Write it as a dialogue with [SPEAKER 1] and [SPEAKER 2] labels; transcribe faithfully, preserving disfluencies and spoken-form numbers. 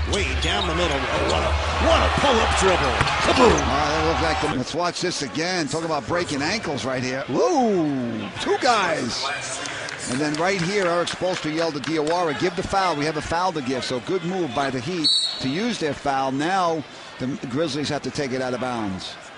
[SPEAKER 1] Wade down the middle. Oh, what a, what a pull-up dribble. Kaboom.
[SPEAKER 2] Oh, that looked like the, let's watch this again. Talk about breaking ankles right here. Ooh, two guys. And then right here, Eric Spoelstra yelled at Diawara, give the foul. We have a foul to give. So good move by the Heat to use their foul. Now the Grizzlies have to take it out of bounds.